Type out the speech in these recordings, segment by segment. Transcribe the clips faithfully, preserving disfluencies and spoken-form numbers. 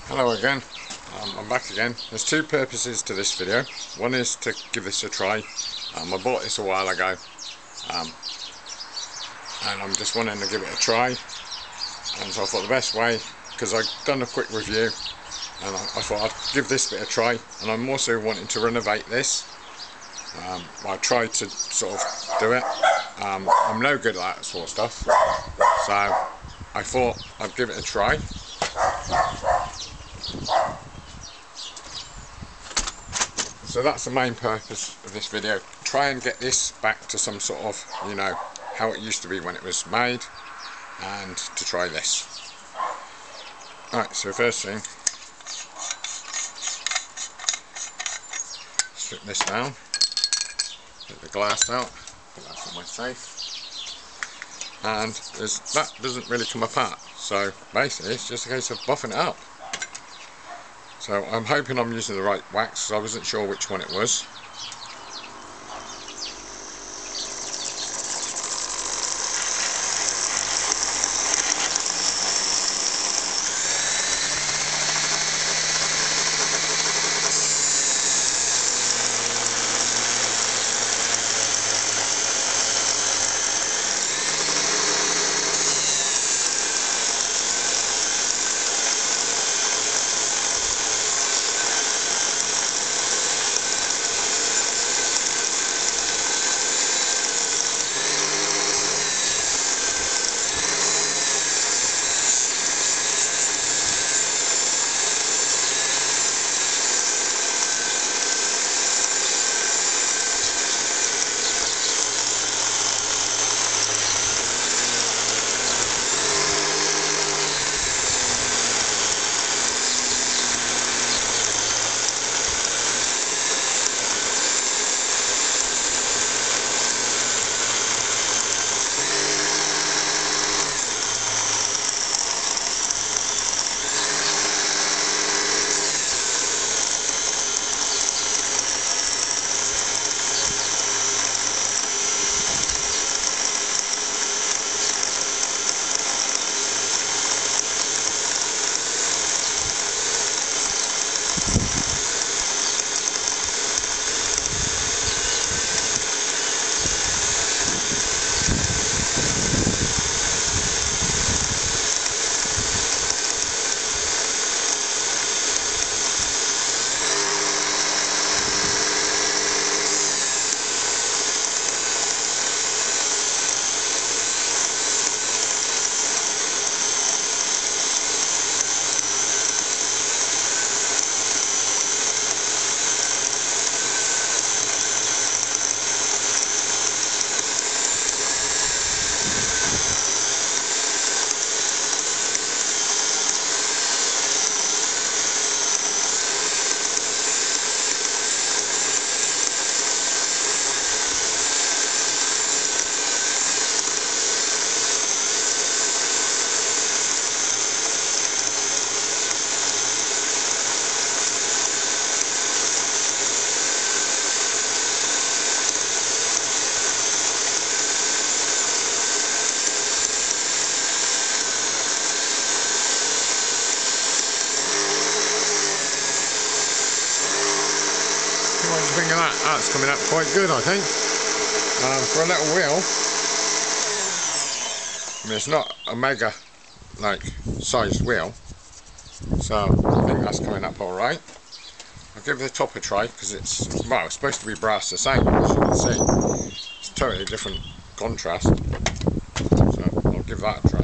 Hello again, um, I'm back again. There's two purposes to this video. One is to give this a try. Um, I bought this a while ago um, and I'm just wanting to give it a try, and so I thought the best way, because I've done a quick review and I, I thought I'd give this bit a try, and I'm also wanting to renovate this. Um, I tried to sort of do it. Um, I'm no good at that sort of stuff, so I thought I'd give it a try. So that's the main purpose of this video. Try and get this back to some sort of, you know, how it used to be when it was made, and to try this. Alright, so first thing, strip this down, get the glass out, put that in my safe, and there's, that doesn't really come apart, so basically it's just a case of buffing it up. So I'm hoping I'm using the right wax, because I wasn't sure which one it was. What do you think of that? That's coming up quite good, I think. Um, for a little wheel, I mean, it's not a mega, like, sized wheel, so I think that's coming up alright. I'll give the top a try, because it's, well, it's supposed to be brass the same, as you can see. It's totally different contrast, so I'll give that a try.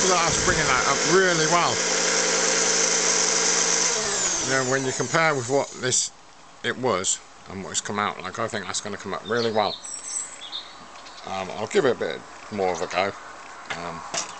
feel like that's bringing that up really well. You know, when you compare with what this it was and what it's come out like, I think that's going to come up really well. Um, I'll give it a bit more of a go. Um,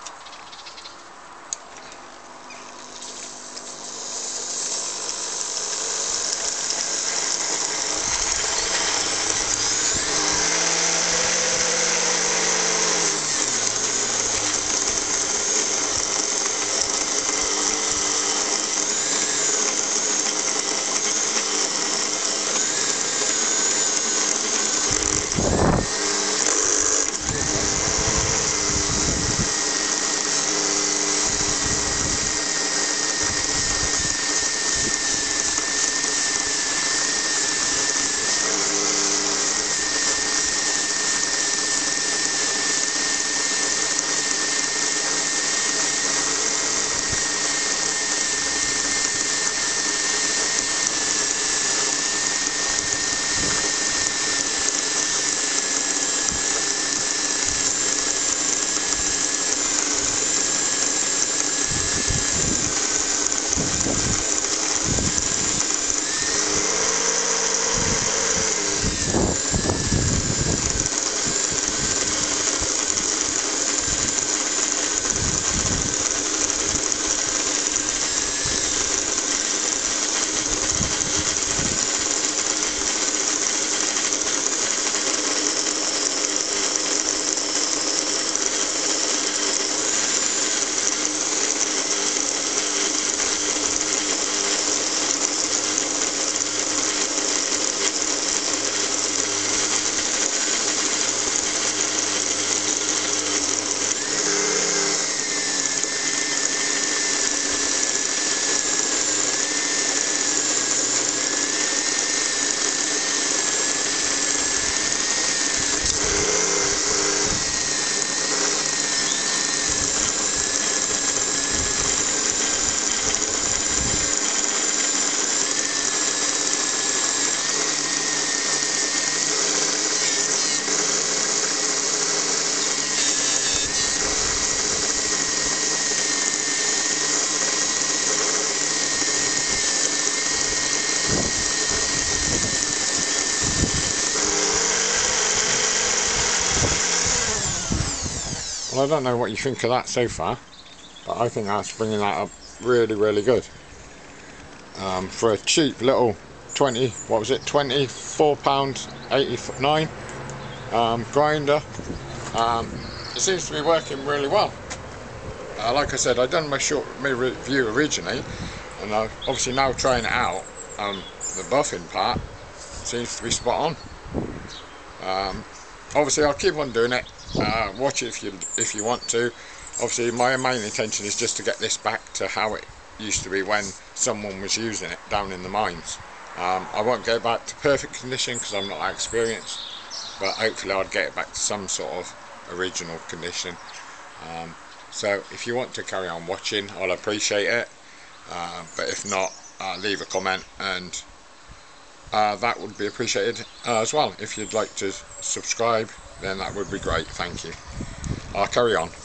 Well, I don't know what you think of that so far, but I think that's bringing that up really, really good. Um, for a cheap little twenty, what was it, twenty-four pounds eighty-nine um, grinder, um, it seems to be working really well. Uh, like I said, I'd done my short my review originally, and I'm obviously now trying it out. Um, the buffing part seems to be spot on. Um, obviously, I'll keep on doing it. Uh, watch it if you if you want to. Obviously, my main intention is just to get this back to how it used to be when someone was using it down in the mines. Um, I won't go back to perfect condition because I'm not that experienced, but hopefully I'd get it back to some sort of original condition. Um, so if you want to carry on watching, I'll appreciate it. Uh, but if not, uh, leave a comment, and uh, that would be appreciated uh, as well. If you'd like to subscribe, then that would be great. Thank you. I'll carry on.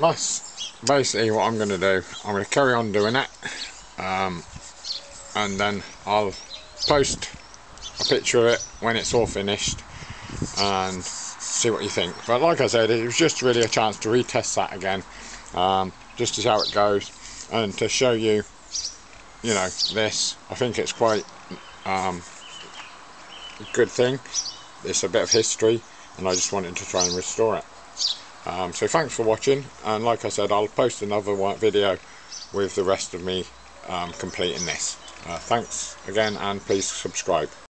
that's basically what I'm going to do. I'm going to carry on doing it, um, and then I'll post a picture of it when it's all finished and see what you think. But like I said, it was just really a chance to retest that again, um, just to see how it goes and to show you, you know, this. I think it's quite um, a good thing. It's a bit of history and I just wanted to try and restore it. Um, so thanks for watching, and like I said, I'll post another one video with the rest of me um, completing this. Uh, thanks again, and please subscribe.